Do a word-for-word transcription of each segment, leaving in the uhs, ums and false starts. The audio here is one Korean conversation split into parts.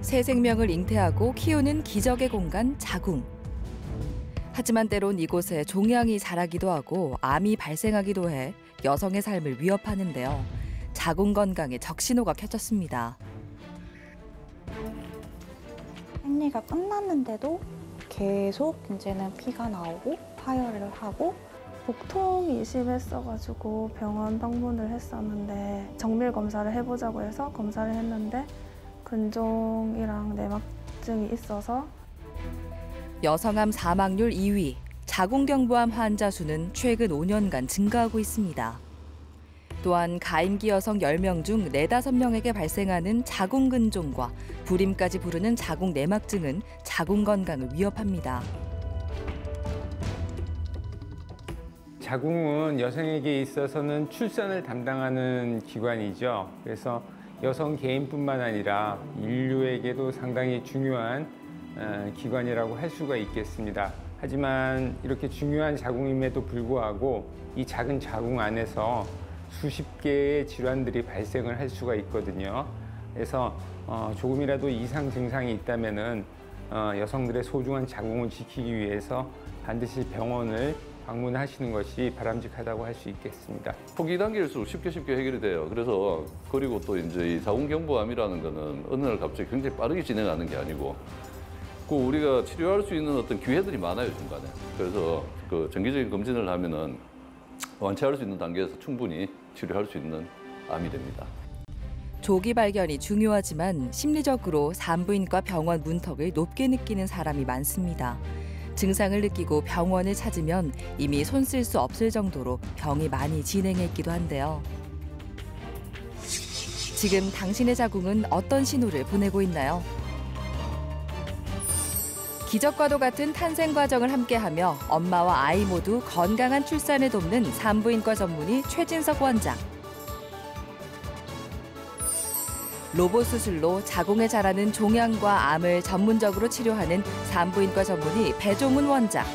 새 생명을 잉태하고 키우는 기적의 공간 자궁. 하지만 때론 이곳에 종양이 자라기도 하고 암이 발생하기도 해 여성의 삶을 위협하는데요. 자궁 건강에 적신호가 켜졌습니다. 생리가 끝났는데도 계속 이제는 피가 나오고 파열을 하고 복통이 심했어가지고 병원 방문을 했었는데 정밀 검사를 해보자고 해서 검사를 했는데 근종이랑 내막증이 있어서 여성암 사망률 이 위, 자궁경부암 환자 수는 최근 오 년간 증가하고 있습니다. 또한 가임기 여성 열 명 중 네다섯 명에게 발생하는 자궁근종과 불임까지 부르는 자궁 내막증은 자궁 건강을 위협합니다. 자궁은 여성에게 있어서는 출산을 담당하는 기관이죠. 그래서 여성 개인뿐만 아니라 인류에게도 상당히 중요한 기관이라고 할 수가 있겠습니다. 하지만 이렇게 중요한 자궁임에도 불구하고 이 작은 자궁 안에서 수십 개의 질환들이 발생을 할 수가 있거든요. 그래서 조금이라도 이상 증상이 있다면은 여성들의 소중한 자궁을 지키기 위해서 반드시 병원을 방문하시는 것이 바람직하다고 할 수 있겠습니다. 초기 단계일수록 쉽게 쉽게 해결이 돼요. 그래서 그리고 또 이제 이 자궁경부암이라는 거는 어느 날 갑자기 굉장히 빠르게 진행하는 게 아니고 그 우리가 치료할 수 있는 어떤 기회들이 많아요, 중간에. 그래서 그 정기적인 검진을 하면은 완치할 수 있는 단계에서 충분히 치료할 수 있는 암이 됩니다. 조기 발견이 중요하지만 심리적으로 산부인과 병원 문턱을 높게 느끼는 사람이 많습니다. 증상을 느끼고 병원을 찾으면 이미 손 쓸 수 없을 정도로 병이 많이 진행해 있기도 한데요. 지금 당신의 자궁은 어떤 신호를 보내고 있나요? 기적과도 같은 탄생 과정을 함께하며 엄마와 아이 모두 건강한 출산을 돕는 산부인과 전문의 최진석 원장. 로봇 수술로 자궁에 자라는 종양과 암을 전문적으로 치료하는 산부인과 전문의 배종훈 원장.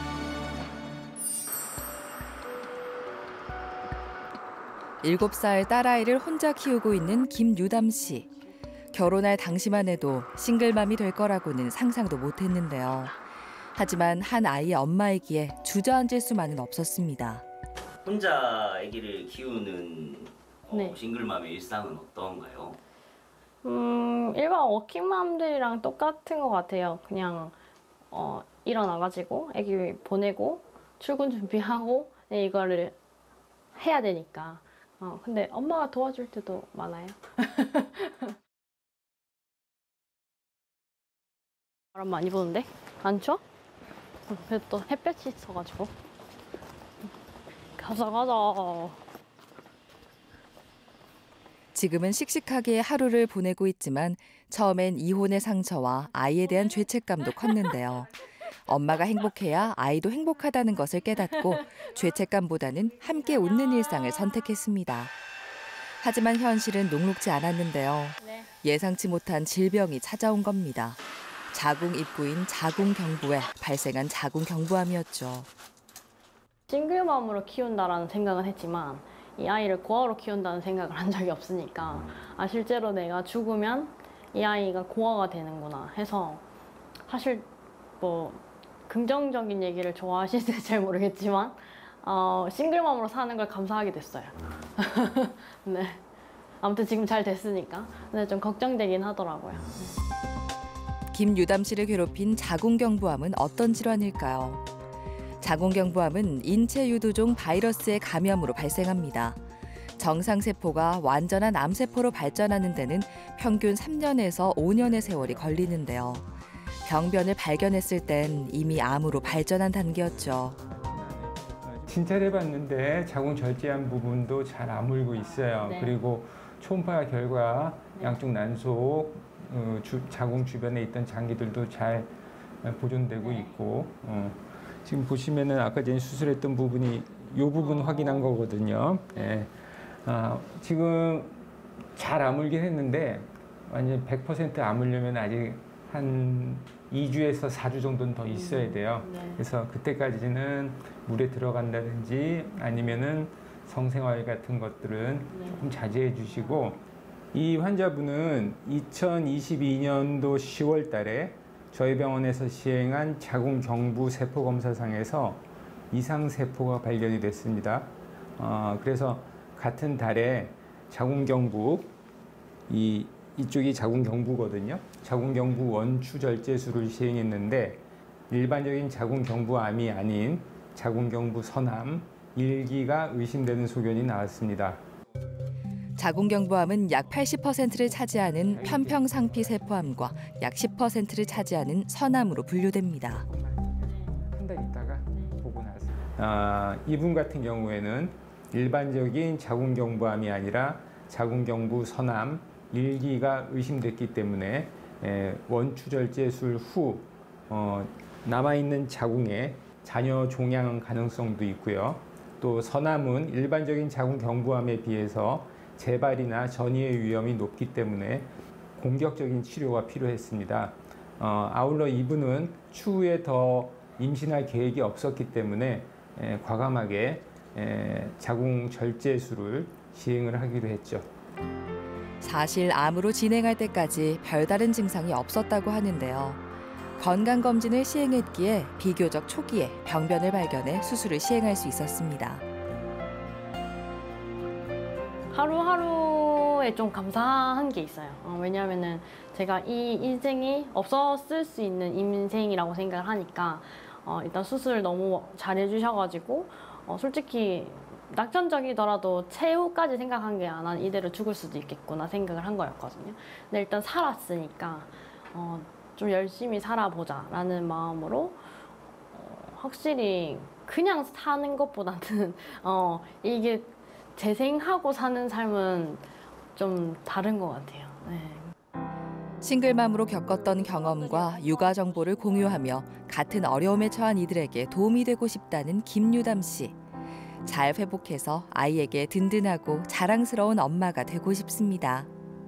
일곱 살 딸아이를 혼자 키우고 있는 김유담 씨. 결혼할 당시만 해도 싱글맘이 될 거라고는 상상도 못했는데요. 하지만 한 아이의 엄마이기에 주저앉을 수만은 없었습니다. 혼자 아기를 키우는 어, 네. 싱글맘의 일상은 어떤가요? 음, 일반 워킹맘들이랑 똑같은 것 같아요. 그냥 어, 일어나가지고 아기 보내고 출근 준비하고 이거를 해야 되니까. 어, 근데 엄마가 도와줄 때도 많아요. 바람 많이 부는데? 안 추워? 그래도 또 햇볕이 있어가지고. 가자 가자. 지금은 씩씩하게 하루를 보내고 있지만 처음엔 이혼의 상처와 아이에 대한 죄책감도 컸는데요. 엄마가 행복해야 아이도 행복하다는 것을 깨닫고 죄책감보다는 함께 웃는 일상을 선택했습니다. 하지만 현실은 녹록지 않았는데요. 예상치 못한 질병이 찾아온 겁니다. 자궁 입구인 자궁경부에 발생한 자궁경부암이었죠. 싱글맘으로 키운다라는 생각은 했지만 이 아이를 고아로 키운다는 생각을 한 적이 없으니까 아 실제로 내가 죽으면 이 아이가 고아가 되는구나 해서 사실 뭐 긍정적인 얘기를 좋아하실지 잘 모르겠지만 어, 싱글맘으로 사는 걸 감사하게 됐어요. 네. 아무튼 지금 잘 됐으니까 근데 좀 걱정되긴 하더라고요. 김유담 씨를 괴롭힌 자궁경부암은 어떤 질환일까요? 자궁경부암은 인체 유두종 바이러스의 감염으로 발생합니다. 정상세포가 완전한 암세포로 발전하는 데는 평균 삼 년에서 오 년의 세월이 걸리는데요. 병변을 발견했을 땐 이미 암으로 발전한 단계였죠. 진찰해봤는데 자궁 절제한 부분도 잘 아물고 있어요. 네. 그리고 초음파 결과 양쪽 난속, 어, 주, 자궁 주변에 있던 장기들도 잘 보존되고 네. 있고 어, 지금 보시면은 아까 전에 수술했던 부분이 이 부분 어. 확인한 거거든요. 예. 아, 지금 잘 아물긴 했는데 완전 백 퍼센트 아물려면 아직 한 이 주에서 사 주 정도는 더 있어야 돼요. 네. 그래서 그때까지는 물에 들어간다든지 아니면은 성생활 같은 것들은 네. 조금 자제해 주시고 이 환자분은 이천이십이 년도 시월 달에 저희 병원에서 시행한 자궁경부 세포 검사상에서 이상세포가 발견이 됐습니다. 어, 그래서 같은 달에 자궁경부, 이, 이쪽이 자궁경부거든요. 자궁경부 원추절제술을 시행했는데 일반적인 자궁경부암이 아닌 자궁경부 선암 일 기가 의심되는 소견이 나왔습니다. 자궁경부암은 약 팔십 퍼센트를 차지하는 편평상피 세포암과 약 십 퍼센트를 차지하는 선암으로 분류됩니다. 한 달 있다가 보고 나서 아, 이분 같은 경우에는 일반적인 자궁경부암이 아니라 자궁경부 선암 일 기가 의심됐기 때문에 에, 원추절제술 후 어, 남아있는 자궁에 자녀 종양 가능성도 있고요. 또 선암은 일반적인 자궁경부암에 비해서 재발이나 전이의 위험이 높기 때문에 공격적인 치료가 필요했습니다. 어, 아울러 이분은 추후에 더 임신할 계획이 없었기 때문에 에, 과감하게 에, 자궁절제술을 시행을 하기로 했죠. 사실 암으로 진행할 때까지 별다른 증상이 없었다고 하는데요. 건강검진을 시행했기에 비교적 초기에 병변을 발견해 수술을 시행할 수 있었습니다. 하루하루에 좀 감사한 게 있어요. 어, 왜냐하면은 제가 이 인생이 없었을 수 있는 인생이라고 생각을 하니까 어, 일단 수술 너무 잘해주셔가지고 어, 솔직히 낙천적이더라도 최후까지 생각한 게 아, 난 이대로 죽을 수도 있겠구나 생각을 한 거였거든요. 근데 일단 살았으니까 어, 좀 열심히 살아보자라는 마음으로 어, 확실히 그냥 사는 것보다는 어, 이게 재생하고 사는 삶은 좀 다른 것 같아요. 네. 싱글맘으로 겪었던 경험과 육아 정보를 공유하며 같은 어려움에 처한 이들에게 도움이 되고 싶다는 김유담 씨. 잘 회복해서 아이에게 든든하고 자랑스러운 엄마가 되고 싶습니다.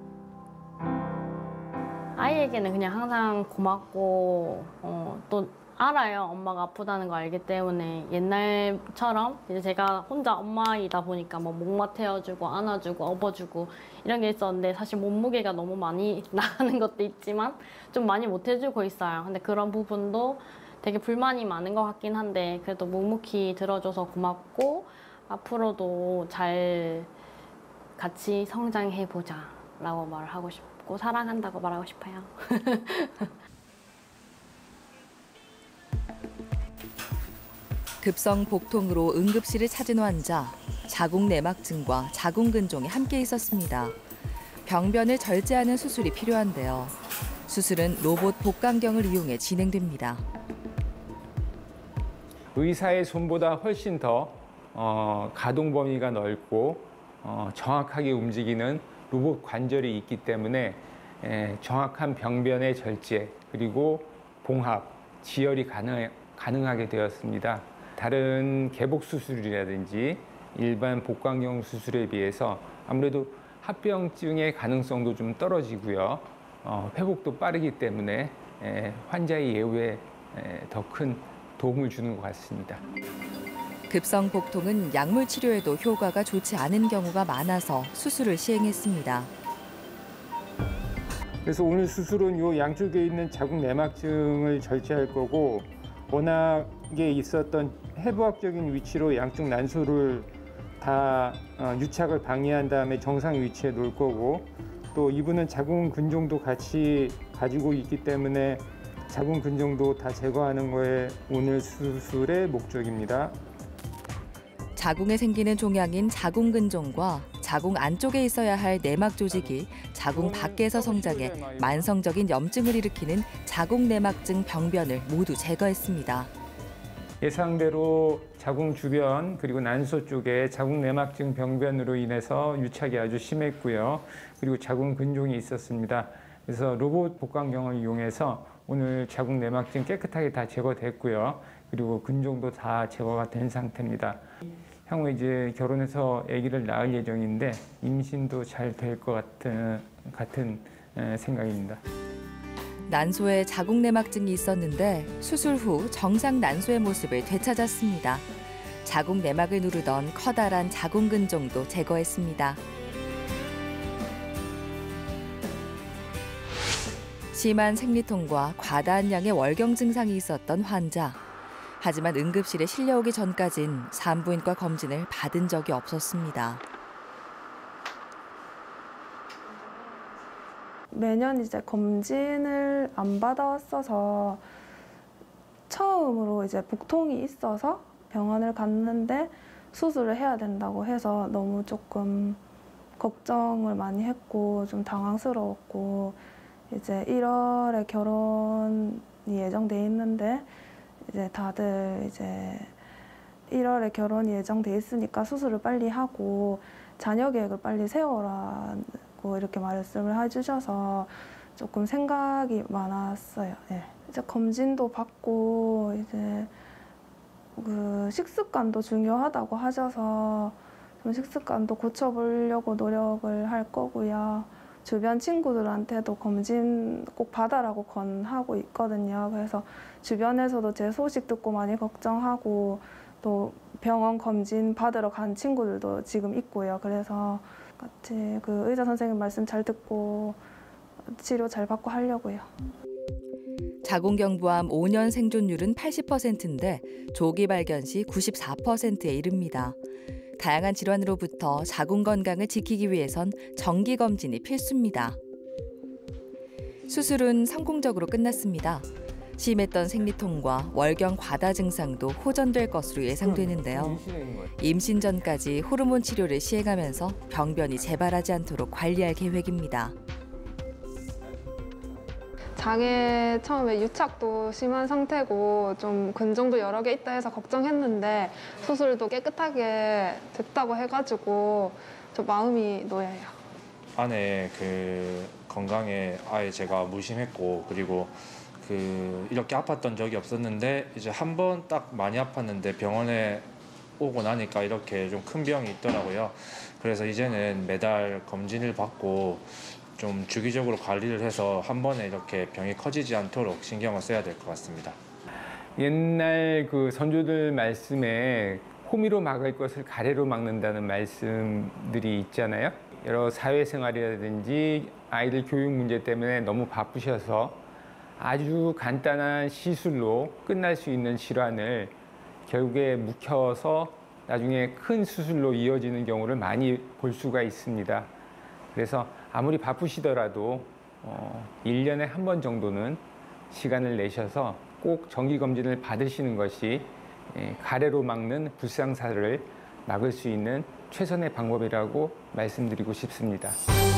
아이에게는 그냥 항상 고맙고 어, 또 알아요. 엄마가 아프다는 거 알기 때문에 옛날처럼 이제 제가 혼자 엄마이다 보니까 뭐 목마 태워주고 안아주고 업어주고 이런 게 있었는데 사실 몸무게가 너무 많이 나가는 것도 있지만 좀 많이 못 해주고 있어요. 근데 그런 부분도 되게 불만이 많은 것 같긴 한데 그래도 묵묵히 들어줘서 고맙고 앞으로도 잘 같이 성장해보자 라고 말을 하고 싶고 사랑한다고 말하고 싶어요. 급성 복통으로 응급실을 찾은 환자, 자궁내막증과 자궁근종이 함께 있었습니다. 병변을 절제하는 수술이 필요한데요. 수술은 로봇 복강경을 이용해 진행됩니다. 의사의 손보다 훨씬 더 어, 가동 범위가 넓고 어, 정확하게 움직이는 로봇 관절이 있기 때문에 에, 정확한 병변의 절제 그리고 봉합, 지혈이 가능, 가능하게 되었습니다. 다른 개복 수술이라든지 일반 복강경 수술에 비해서 아무래도 합병증의 가능성도 좀 떨어지고요. 어, 회복도 빠르기 때문에 에, 환자의 예후에 더 큰 도움을 주는 것 같습니다. 급성 복통은 약물 치료에도 효과가 좋지 않은 경우가 많아서 수술을 시행했습니다. 그래서 오늘 수술은 요 양쪽에 있는 자궁 내막증을 절제할 거고 워낙에 있었던 해부학적인 위치로 양쪽 난소를 다 유착을 방해한 다음에 정상 위치에 놓을 거고 또 이분은 자궁 근종도 같이 가지고 있기 때문에 자궁 근종도 다 제거하는 거에 오늘 수술의 목적입니다. 자궁에 생기는 종양인 자궁 근종과 자궁 안쪽에 있어야 할 내막 조직이 자궁 밖에서 성장해 만성적인 염증을 일으키는 자궁 내막증 병변을 모두 제거했습니다. 예상대로 자궁 주변 그리고 난소 쪽에 자궁 내막증 병변으로 인해서 유착이 아주 심했고요. 그리고 자궁 근종이 있었습니다. 그래서 로봇 복강경을 이용해서 오늘 자궁 내막증 깨끗하게 다 제거됐고요. 그리고 근종도 다 제거가 된 상태입니다. 향후 이제 결혼해서 아기를 낳을 예정인데 임신도 잘 될 것 같은, 같은 생각입니다. 난소에 자궁 내막증이 있었는데 수술 후 정상 난소의 모습을 되찾았습니다. 자궁 내막을 누르던 커다란 자궁 근종도 제거했습니다. 심한 생리통과 과다한 양의 월경 증상이 있었던 환자. 하지만 응급실에 실려오기 전까진 산부인과 검진을 받은 적이 없었습니다. 매년 이제 검진을 안 받아왔어서 처음으로 이제 복통이 있어서 병원을 갔는데 수술을 해야 된다고 해서 너무 조금 걱정을 많이 했고 좀 당황스러웠고, 이제 일월에 결혼이 예정돼 있는데 이제 다들 이제 일월에 결혼이 예정돼 있으니까 수술을 빨리 하고 자녀 계획을 빨리 세워라고 이렇게 말씀을 해주셔서 조금 생각이 많았어요. 네. 이제 검진도 받고 이제 그 식습관도 중요하다고 하셔서 좀 식습관도 고쳐보려고 노력을 할 거고요. 주변 친구들한테도 검진 꼭 받아라고 권하고 있거든요. 그래서 주변에서도 제 소식 듣고 많이 걱정하고 또 병원 검진 받으러 간 친구들도 지금 있고요. 그래서 같이 그 의사 선생님 말씀 잘 듣고 치료 잘 받고 하려고요. 자궁경부암 오 년 생존율은 팔십 퍼센트인데 조기 발견 시 구십사 퍼센트에 이릅니다. 다양한 질환으로부터 자궁 건강을 지키기 위해선 정기 검진이 필수입니다. 수술은 성공적으로 끝났습니다. 심했던 생리통과 월경 과다 증상도 호전될 것으로 예상되는데요. 임신 전까지 호르몬 치료를 시행하면서 병변이 재발하지 않도록 관리할 계획입니다. 장에 처음에 유착도 심한 상태고 좀 근종도 여러 개 있다 해서 걱정했는데 수술도 깨끗하게 됐다고 해가지고 좀 마음이 놓여요. 아내 그 건강에 아예 제가 무심했고, 그리고 그 이렇게 아팠던 적이 없었는데 이제 한 번 딱 많이 아팠는데 병원에 오고 나니까 이렇게 좀 큰 병이 있더라고요. 그래서 이제는 매달 검진을 받고 좀 주기적으로 관리를 해서 한 번에 이렇게 병이 커지지 않도록 신경을 써야 될 것 같습니다. 옛날 그 선조들 말씀에 호미로 막을 것을 가래로 막는다는 말씀들이 있잖아요. 여러 사회생활이라든지 아이들 교육 문제 때문에 너무 바쁘셔서 아주 간단한 시술로 끝날 수 있는 질환을 결국에 묵혀서 나중에 큰 수술로 이어지는 경우를 많이 볼 수가 있습니다. 그래서 아무리 바쁘시더라도 어, 일 년에 한 번 정도는 시간을 내셔서 꼭 정기검진을 받으시는 것이 예, 가래로 막는 불상사를 막을 수 있는 최선의 방법이라고 말씀드리고 싶습니다.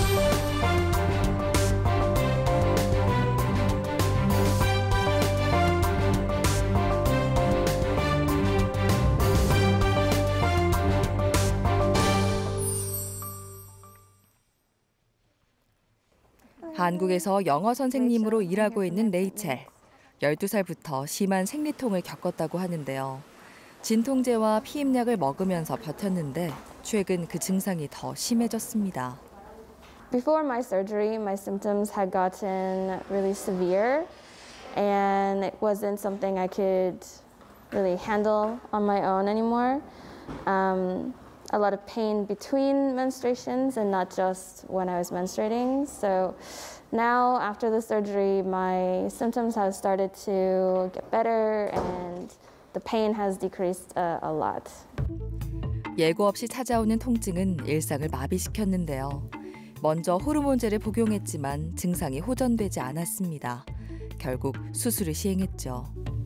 한국에서 영어 선생님으로 일하고 있는 레이첼. 열두 살부터 심한 생리통을 겪었다고 하는데요. 진통제와 피임약을 먹으면서 버텼는데 최근 그 증상이 더 심해졌습니다. Before my surgery, my symptoms had gotten really severe, and it wasn't something I could really handle on my own anymore. Um, a lot of pain between menstruations and not just when I was menstruating. So now, after the surgery, my symptoms have started to get better and the pain has decreased a, a lot. 예고 없이 찾아오는 통증은 일상을 마비시켰는데요. 먼저 호르몬제를 복용했지만 증상이 호전되지 않았습니다. 결국 수술을 시행했죠.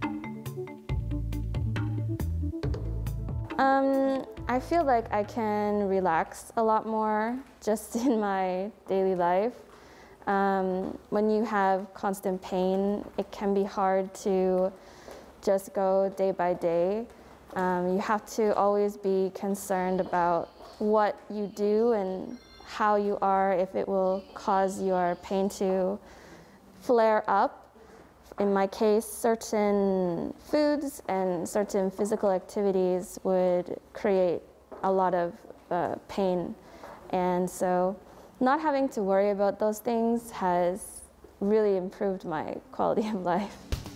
Um, I feel like I can relax a lot more just in my daily life. Um, when you have constant pain, it can be hard to just go day by day. Um, you have to always be concerned about what you do and how you are, if it will cause your pain to flare up. In my case, certain foods and certain physical activities would create a lot of uh, pain. And so not having to worry about those things has really improved my quality of life.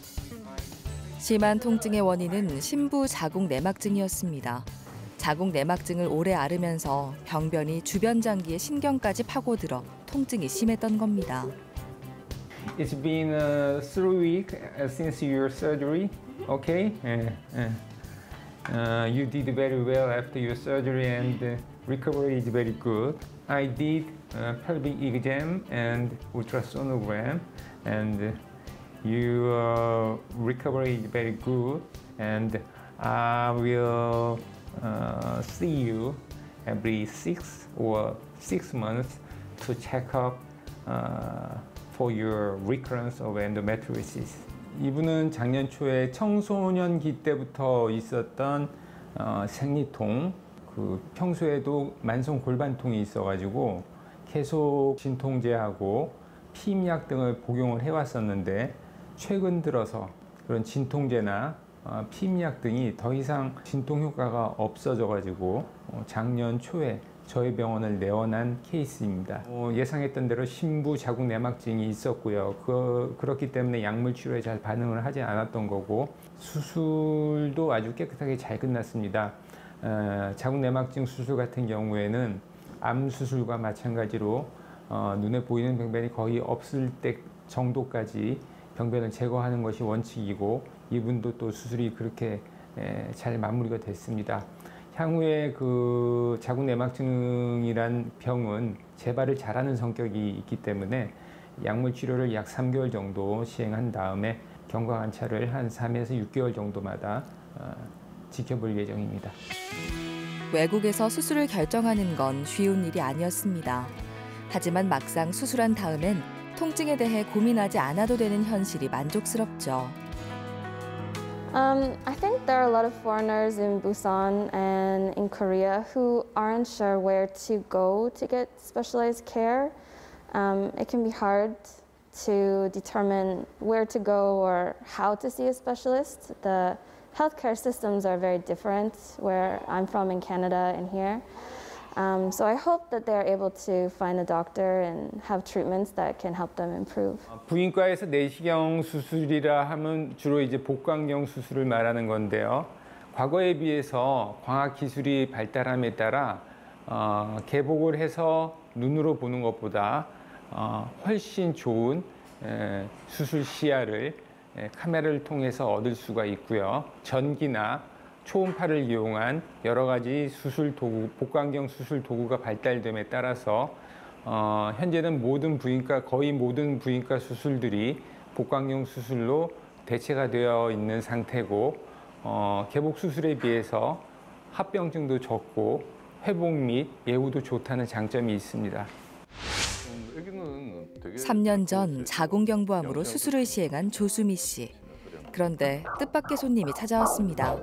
심한 통증의 원인은 심부 자궁 내막증이었습니다. 자궁 내막증을 오래 앓으면서 병변이 주변 장기에 신경까지 파고들어 통증이 심했던 겁니다. it's been uh, three weeks since your surgery. Okay. Uh, uh. Uh, you did very well after your surgery and uh, recovery is very good. I did uh, pelvic exam and ultrasonogram and uh, your recovery is very good and I will uh, see you every six or six months to check up uh, for your recurrence of endometriosis. 이분은 작년 초에 청소년기 때부터 있었던 어, 생리통, 그 평소에도 만성 골반통이 있어가지고 계속 진통제하고 피임약 등을 복용을 해왔었는데 최근 들어서 그런 진통제나 어, 피임약 등이 더 이상 진통 효과가 없어져가지고 어, 작년 초에 저희 병원을 내원한 케이스입니다. 어, 예상했던 대로 심부 자궁 내막증이 있었고요. 그, 그렇기 때문에 약물 치료에 잘 반응을 하지 않았던 거고 수술도 아주 깨끗하게 잘 끝났습니다. 어, 자궁 내막증 수술 같은 경우에는 암 수술과 마찬가지로 어, 눈에 보이는 병변이 거의 없을 때 정도까지 병변을 제거하는 것이 원칙이고 이분도 또 수술이 그렇게 에, 잘 마무리가 됐습니다. 향후에 그 자궁 내막증이란 병은 재발을 잘하는 성격이 있기 때문에 약물 치료를 약 삼 개월 정도 시행한 다음에 경과 관찰을 한 삼에서 육 개월 정도마다 어, 지켜볼 예정입니다. 외국에서 수술을 결정하는 건 쉬운 일이 아니었습니다. 하지만 막상 수술한 다음엔 통증에 대해 고민하지 않아도 되는 현실이 만족스럽죠. Um, I think there are a lot of foreigners in Busan and in Korea who aren't sure where to go to get specialized care. Um, it can be hard to determine where to go or how to see a specialist. The healthcare systems are very different where I'm from in Canada and here. Um, so I hope that they're able to find a doctor and have treatments that can help them improve. 부인과에서 내시경 수술이라 하면 주로 이제 복강경 수술을 말하는 건데요. 과거에 비해서 과학 기술이 발달함에 따라 어, 개복을 해서 눈으로 보는 것보다 어, 훨씬 좋은 에, 수술 시야를 에, 카메라를 통해서 얻을 수가 있고요. 전기나 초음파를 이용한 여러 가지 수술 도구, 복강경 수술 도구가 발달됨에 따라서 어, 현재는 모든 부인과 거의 모든 부인과 수술들이 복강경 수술로 대체가 되어 있는 상태고 어, 개복 수술에 비해서 합병증도 적고 회복 및 예후도 좋다는 장점이 있습니다. 삼 년 전 자궁경부암으로 수술을 시행한 조수미 씨. 그런데 뜻밖의 손님이 찾아왔습니다.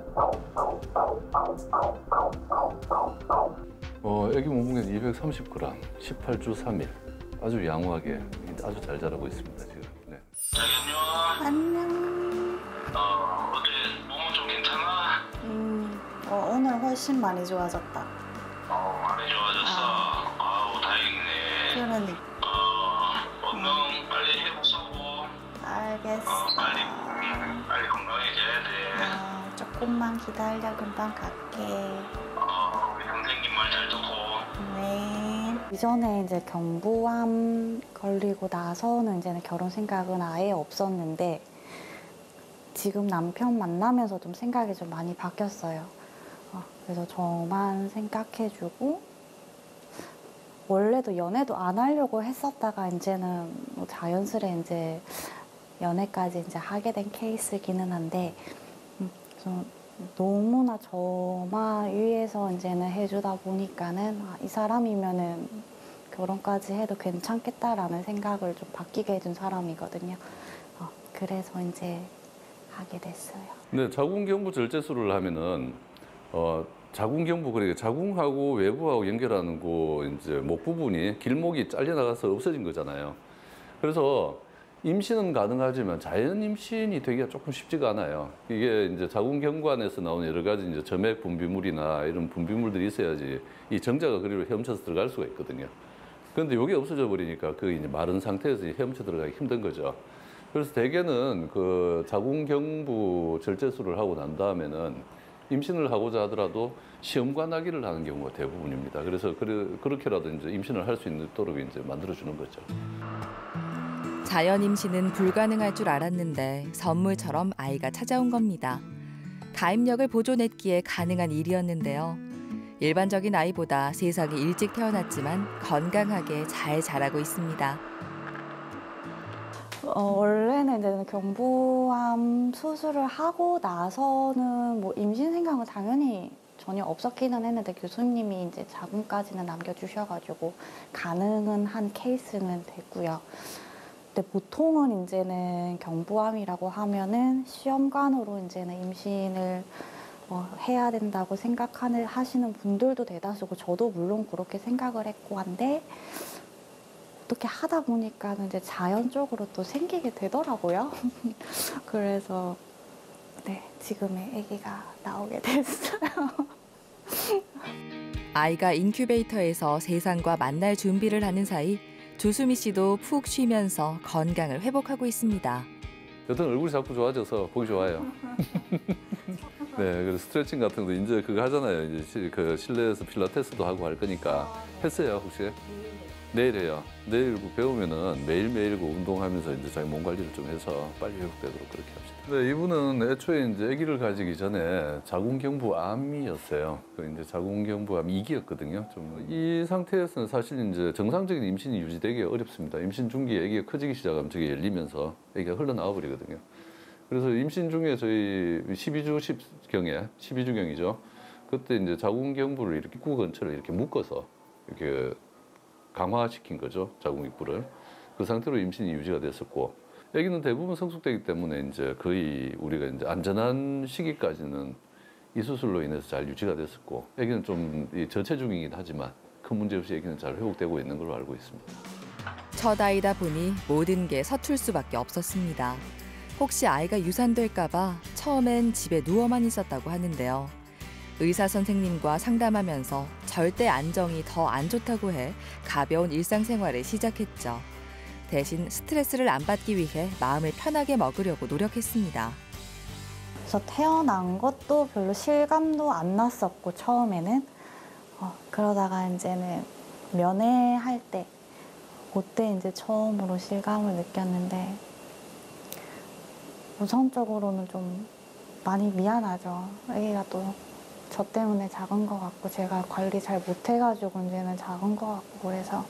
어, 아기 몸무게는 이백삼십 그램, 십팔 주 삼 일. 아주 양호하게 아주 잘 자라고 있습니다 지금. 네. 안녕. 어, 어때? 몸은 좀 괜찮아? 음, 어, 오늘 훨씬 많이 좋아졌다. 어, 많이 좋아졌어. 아. 아우, 다행이네. 그러니. 어, 건강 빨리 회복하고. 알겠어. 어, 빨리, 음, 빨리 건강해져야 돼. 어, 조금만 기다려. 금방 갈게. 어, 우리 선생님 말 잘 듣고. 네. 이전에 이제 경부암 걸리고 나서는 이제는 결혼 생각은 아예 없었는데 지금 남편 만나면서 좀 생각이 좀 많이 바뀌었어요. 어, 그래서 저만 생각해주고 원래도 연애도 안 하려고 했었다가 이제는 뭐 자연스레 이제 연애까지 이제 하게 된 케이스기는 한데 음, 좀 너무나 저만 위해서 이제는 해주다 보니까는 아, 이 사람이면은 결혼까지 해도 괜찮겠다라는 생각을 좀 바뀌게 해준 사람이거든요. 어, 그래서 이제 하게 됐어요. 네, 자궁경부 절제술을 하면은 어, 자궁경부 그러니까 자궁하고 외부하고 연결하는 거 이제 목 부분이 길목이 잘려 나가서 없어진 거잖아요. 그래서 임신은 가능하지만 자연 임신이 되기가 조금 쉽지가 않아요. 이게 이제 자궁경관에서 나오는 여러 가지 이제 점액 분비물이나 이런 분비물들이 있어야지 이 정자가 그리로 헤엄쳐서 들어갈 수가 있거든요. 그런데 이게 없어져 버리니까 그 이제 마른 상태에서 헤엄쳐 들어가기 힘든 거죠. 그래서 대개는 그 자궁경부 절제술을 하고 난 다음에는 임신을 하고자 하더라도 시험관하기를 하는 경우가 대부분입니다. 그래서 그렇게라도 이제 임신을 할 수 있도록 이제 만들어주는 거죠. 자연 임신은 불가능할 줄 알았는데 선물처럼 아이가 찾아온 겁니다. 가임력을 보존했기에 가능한 일이었는데요. 일반적인 아이보다 세상에 일찍 태어났지만 건강하게 잘 자라고 있습니다. 어, 원래는 이제 경부암 수술을 하고 나서는 뭐 임신 생각은 당연히 전혀 없었기는 했는데 교수님이 이제 자궁까지는 남겨주셔가지고 가능은 한 케이스는 됐고요. 근데 보통은 이제는 경부암이라고 하면은 시험관으로 이제는 임신을 어, 해야 된다고 생각하는 하시는 분들도 대다수고 저도 물론 그렇게 생각을 했고 한데 어떻게 하다 보니까는 이제 자연적으로 또 생기게 되더라고요. 그래서 네 지금의 아기가 나오게 됐어요. 아이가 인큐베이터에서 세상과 만날 준비를 하는 사이 조수미 씨도 푹 쉬면서 건강을 회복하고 있습니다. 여튼 얼굴이 자꾸 좋아져서 보기 좋아요. 네, 그래서 스트레칭 같은 것도 이제 그거 하잖아요. 이제 그 실내에서 필라테스도 하고 할 거니까 했어요 혹시? 내일 해요. 내일 배우면은 매일매일 그 운동하면서 이제 자기 몸 관리를 좀 해서 빨리 회복되도록 그렇게 합시다. 네, 이분은 애초에 이제 아기를 가지기 전에 자궁경부암이었어요. 그 이제 자궁경부암 이 기였거든요. 좀 이 상태에서는 사실 이제 정상적인 임신이 유지되기 어렵습니다. 임신 중기에 아기가 커지기 시작하면 저게 열리면서 아기가 흘러나와 버리거든요. 그래서 임신 중에 저희 십이 주 십경에 십이 주경이죠. 그때 이제 자궁경부를 이렇게 입구 근처를 이렇게 묶어서 이렇게 강화시킨 거죠, 자궁 입구를. 그 상태로 임신이 유지가 됐었고, 아기는 대부분 성숙되기 때문에 이제 거의 우리가 이제 안전한 시기까지는 이 수술로 인해서 잘 유지가 됐었고, 아기는 좀 저체중이긴 하지만 큰 문제 없이 아기는 잘 회복되고 있는 걸로 알고 있습니다. 첫 아이다 보니 모든 게 서툴 수밖에 없었습니다. 혹시 아이가 유산될까 봐 처음엔 집에 누워만 있었다고 하는데요. 의사 선생님과 상담하면서 절대 안정이 더 안 좋다고 해 가벼운 일상생활을 시작했죠. 대신 스트레스를 안 받기 위해 마음을 편하게 먹으려고 노력했습니다. 그래서 태어난 것도 별로 실감도 안 났었고 처음에는 어, 그러다가 이제는 면회할 때 그때 이제 처음으로 실감을 느꼈는데 우선적으로는 좀 많이 미안하죠. 아기가 또 저 때문에 작은 것 같고 제가 관리 잘 못해가지고 이제는 작은 것 같고 그래서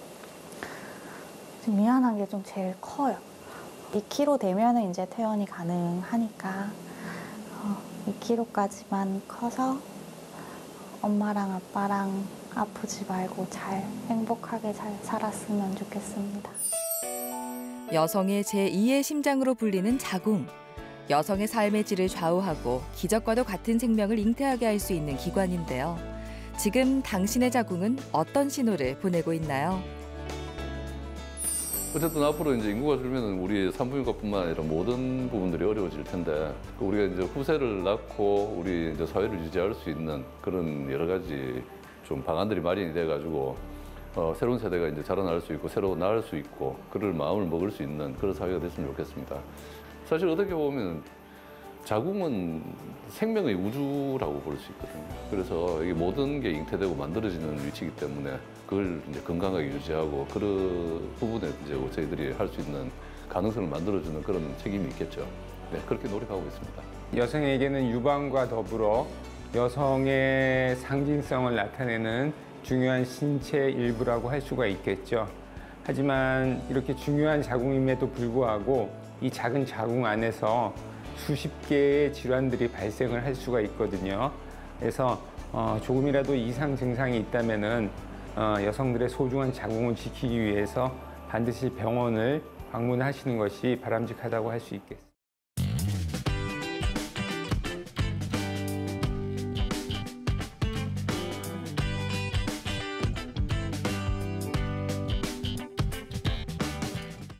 미안한 게 좀 제일 커요. 이 킬로그램 되면은 이제 퇴원이 가능하니까 어, 이 킬로그램까지만 커서 엄마랑 아빠랑 아프지 말고 잘 행복하게 잘 살았으면 좋겠습니다. 여성의 제이의 심장으로 불리는 자궁. 여성의 삶의 질을 좌우하고 기적과도 같은 생명을 잉태하게 할 수 있는 기관인데요. 지금 당신의 자궁은 어떤 신호를 보내고 있나요? 어쨌든 앞으로 이제 인구가 줄면 우리 산부인과뿐만 아니라 모든 부분들이 어려워질 텐데 우리가 이제 후세를 낳고 우리 이제 사회를 유지할 수 있는 그런 여러 가지 좀 방안들이 마련이 돼가지고 어, 새로운 세대가 이제 자라날 수 있고 새로 나을 수 있고 그럴 마음을 먹을 수 있는 그런 사회가 됐으면 좋겠습니다. 사실 어떻게 보면 자궁은 생명의 우주라고 볼 수 있거든요. 그래서 이게 모든 게 잉태되고 만들어지는 위치이기 때문에 그걸 이제 건강하게 유지하고 그런 부분에 이제 저희들이 할 수 있는 가능성을 만들어주는 그런 책임이 있겠죠. 네, 그렇게 노력하고 있습니다. 여성에게는 유방과 더불어 여성의 상징성을 나타내는 중요한 신체 일부라고 할 수가 있겠죠. 하지만 이렇게 중요한 자궁임에도 불구하고 이 작은 자궁 안에서 수십 개의 질환들이 발생을 할 수가 있거든요. 그래서 어, 조금이라도 이상 증상이 있다면은 어, 여성들의 소중한 자궁을 지키기 위해서 반드시 병원을 방문하시는 것이 바람직하다고 할 수 있겠습니다.